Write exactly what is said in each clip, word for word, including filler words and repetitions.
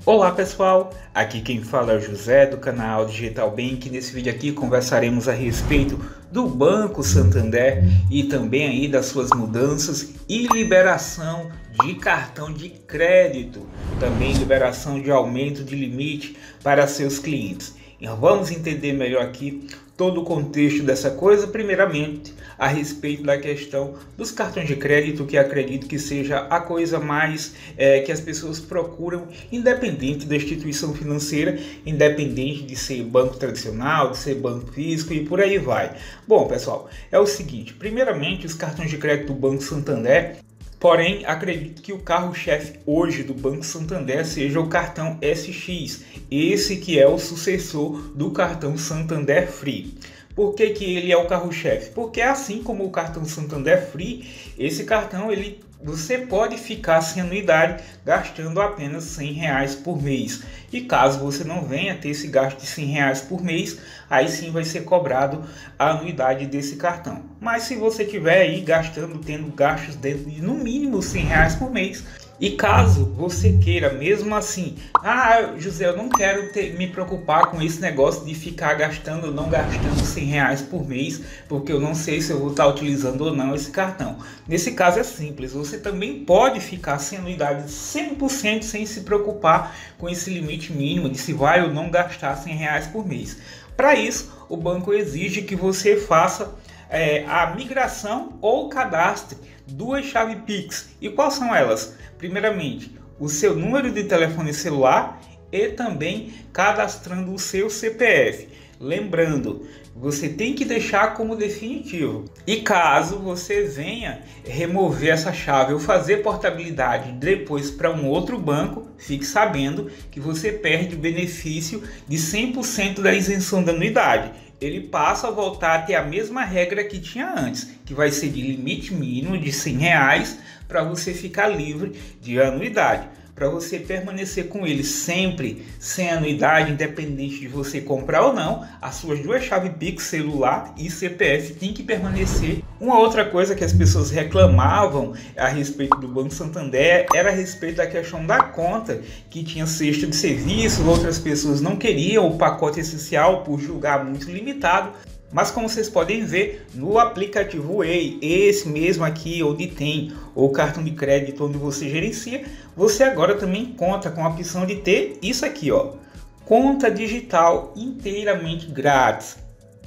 Olá pessoal, aqui quem fala é o José do canal Digital Bank. Nesse vídeo aqui conversaremos a respeito do Banco Santander e também aí das suas mudanças e liberação de cartão de crédito, também liberação de aumento de limite para seus clientes. Então vamos entender melhor aqui todo o contexto dessa coisa, primeiramente a respeito da questão dos cartões de crédito, que acredito que seja a coisa mais é, que as pessoas procuram, independente da instituição financeira, independente de ser banco tradicional, de ser banco físico e por aí vai. Bom pessoal, é o seguinte, primeiramente os cartões de crédito do Banco Santander. Porém, acredito que o carro-chefe hoje do Banco Santander seja o cartão S X, esse que é o sucessor do cartão Santander Free. Por que que ele é o carro-chefe? Porque assim como o cartão Santander Free, esse cartão ele você pode ficar sem anuidade gastando apenas cem reais por mês. E caso você não venha ter esse gasto de cem reais por mês, aí sim vai ser cobrado a anuidade desse cartão. Mas se você tiver aí gastando, tendo gastos dentro de no mínimo cem reais por mês, e caso você queira mesmo assim, ah José, eu não quero ter, me preocupar com esse negócio de ficar gastando ou não gastando cem reais por mês, porque eu não sei se eu vou estar utilizando ou não esse cartão. Nesse caso é simples, você também pode ficar sem anuidade cem por cento sem se preocupar com esse limite mínimo de se vai ou não gastar cem reais por mês. Para isso, o banco exige que você faça é, a migração ou cadastre duas chaves Pix. E quais são elas? Primeiramente, o seu número de telefone celular e também cadastrando o seu C P F. Lembrando, você tem que deixar como definitivo. E caso você venha remover essa chave ou fazer portabilidade depois para um outro banco, fique sabendo que você perde o benefício de cem por cento da isenção da anuidade. Ele passa a voltar a ter a mesma regra que tinha antes, que vai ser de limite mínimo de cem reais para você ficar livre de anuidade. Para você permanecer com ele sempre sem anuidade, independente de você comprar ou não, as suas duas chaves Pix, celular e C P F tem que permanecer. Uma outra coisa que as pessoas reclamavam a respeito do Banco Santander era a respeito da questão da conta, que tinha cesta de serviço, outras pessoas não queriam o pacote essencial por julgar muito limitado. Mas como vocês podem ver no aplicativo Way, esse mesmo aqui onde tem o cartão de crédito onde você gerencia, você agora também conta com a opção de ter isso aqui, ó, conta digital inteiramente grátis.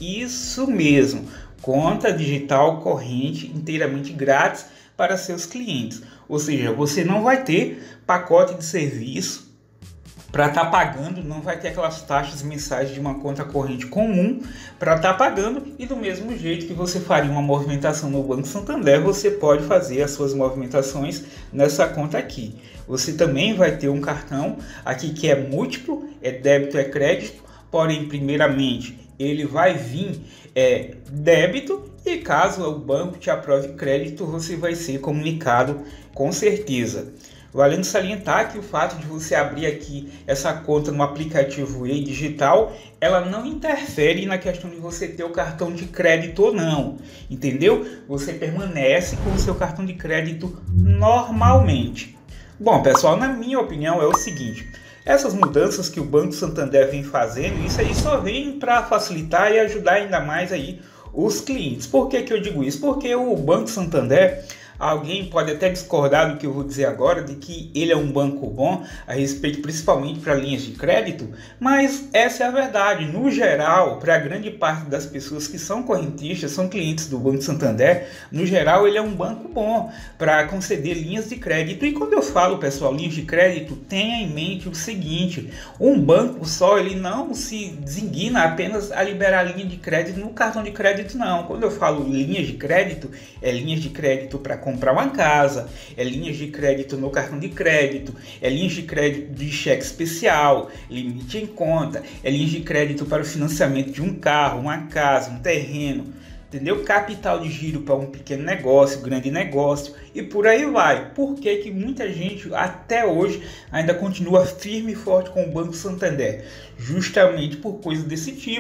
Isso mesmo, conta digital corrente inteiramente grátis para seus clientes. Ou seja, você não vai ter pacote de serviço para estar tá pagando, não vai ter aquelas taxas mensais de uma conta corrente comum para estar tá pagando, e do mesmo jeito que você faria uma movimentação no Banco Santander, você pode fazer as suas movimentações nessa conta aqui. Você também vai ter um cartão aqui que é múltiplo, é débito, é crédito, porém primeiramente ele vai vir é, débito, e caso o banco te aprove crédito, você vai ser comunicado com certeza. Valendo salientar que o fato de você abrir aqui essa conta no aplicativo Way digital, ela não interfere na questão de você ter o cartão de crédito ou não, entendeu? Você permanece com o seu cartão de crédito normalmente. Bom pessoal, na minha opinião é o seguinte, essas mudanças que o Banco Santander vem fazendo, isso aí só vem para facilitar e ajudar ainda mais aí os clientes. Por que que eu digo isso? Porque o Banco Santander, alguém pode até discordar do que eu vou dizer agora, de que ele é um banco bom, a respeito principalmente para linhas de crédito, mas essa é a verdade. No geral, para a grande parte das pessoas que são correntistas, são clientes do Banco Santander, no geral ele é um banco bom para conceder linhas de crédito. E quando eu falo, pessoal, linhas de crédito, tenha em mente o seguinte, um banco só ele não se designa apenas a liberar linha de crédito no cartão de crédito, não. Quando eu falo linhas de crédito, é linhas de crédito para comprar uma casa, é linhas de crédito no cartão de crédito, é linhas de crédito de cheque especial, limite em conta, é linhas de crédito para o financiamento de um carro, uma casa, um terreno, entendeu? Capital de giro para um pequeno negócio, grande negócio e por aí vai. Por que que muita gente até hoje ainda continua firme e forte com o Banco Santander? Justamente por coisa desse tipo.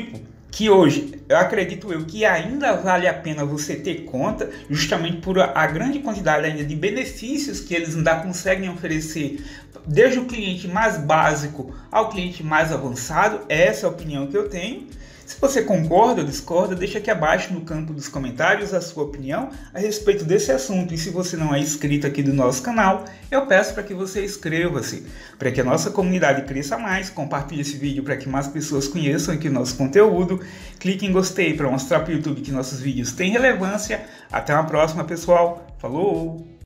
que hoje, eu acredito eu, que ainda vale a pena você ter conta, justamente por a, a grande quantidade ainda de benefícios que eles ainda conseguem oferecer, desde o cliente mais básico ao cliente mais avançado. Essa é a opinião que eu tenho. Se você concorda ou discorda, deixa aqui abaixo no campo dos comentários a sua opinião a respeito desse assunto. E se você não é inscrito aqui do nosso canal, eu peço para que você inscreva-se, para que a nossa comunidade cresça mais. Compartilhe esse vídeo para que mais pessoas conheçam aqui o nosso conteúdo. Clique em gostei para mostrar para o YouTube que nossos vídeos têm relevância. Até uma próxima, pessoal. Falou!